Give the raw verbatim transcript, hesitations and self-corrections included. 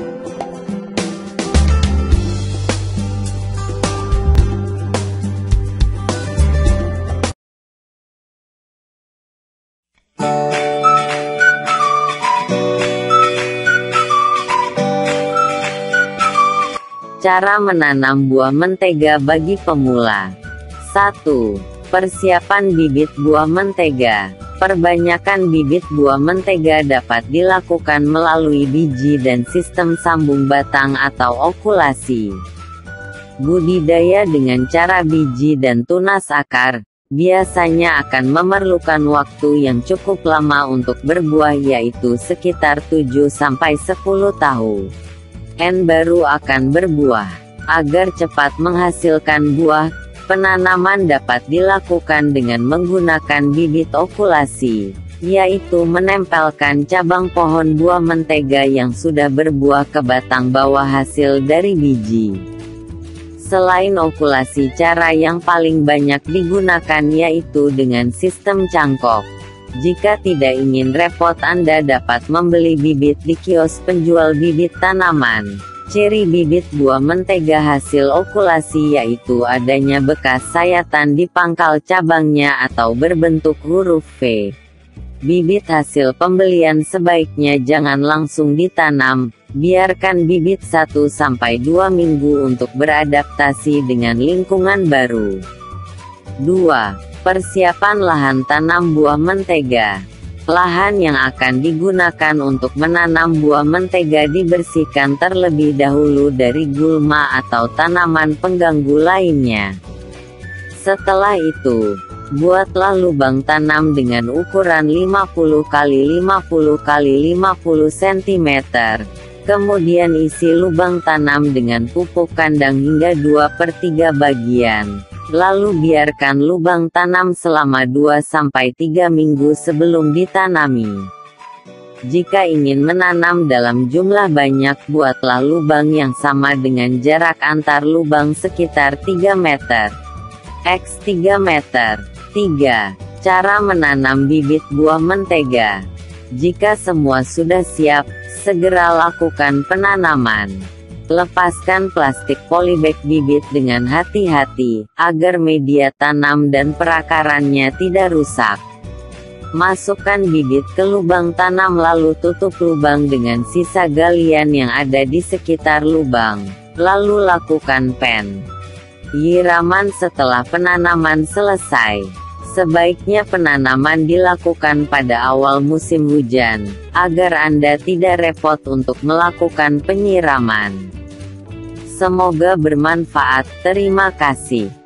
Cara menanam buah mentega bagi pemula. satu. Persiapan bibit buah mentega. Perbanyakan bibit buah mentega dapat dilakukan melalui biji dan sistem sambung batang atau okulasi. Budidaya dengan cara biji dan tunas akar biasanya akan memerlukan waktu yang cukup lama untuk berbuah, yaitu sekitar tujuh sampai sepuluh tahun. N baru akan berbuah. Agar cepat menghasilkan buah, penanaman dapat dilakukan dengan menggunakan bibit okulasi, yaitu menempelkan cabang pohon buah mentega yang sudah berbuah ke batang bawah hasil dari biji. Selain okulasi, cara yang paling banyak digunakan yaitu dengan sistem cangkok. Jika tidak ingin repot, Anda dapat membeli bibit di kios penjual bibit tanaman. Ciri bibit buah mentega hasil okulasi yaitu adanya bekas sayatan di pangkal cabangnya atau berbentuk huruf V. Bibit hasil pembelian sebaiknya jangan langsung ditanam, biarkan bibit satu sampai dua minggu untuk beradaptasi dengan lingkungan baru. dua. Persiapan lahan tanam buah mentega. Lahan yang akan digunakan untuk menanam buah mentega dibersihkan terlebih dahulu dari gulma atau tanaman pengganggu lainnya. Setelah itu, buatlah lubang tanam dengan ukuran lima puluh kali lima puluh kali lima puluh sentimeter. Kemudian isi lubang tanam dengan pupuk kandang hingga dua per tiga bagian. Lalu biarkan lubang tanam selama dua sampai tiga minggu sebelum ditanami. Jika ingin menanam dalam jumlah banyak, buatlah lubang yang sama dengan jarak antar lubang sekitar tiga meter kali tiga meter. tiga. Cara menanam bibit buah mentega. Jika semua sudah siap, segera lakukan penanaman. Lepaskan plastik polybag bibit dengan hati-hati, agar media tanam dan perakarannya tidak rusak. Masukkan bibit ke lubang tanam lalu tutup lubang dengan sisa galian yang ada di sekitar lubang. Lalu lakukan penyiraman setelah penanaman selesai. Sebaiknya penanaman dilakukan pada awal musim hujan, agar Anda tidak repot untuk melakukan penyiraman. Semoga bermanfaat. Terima kasih.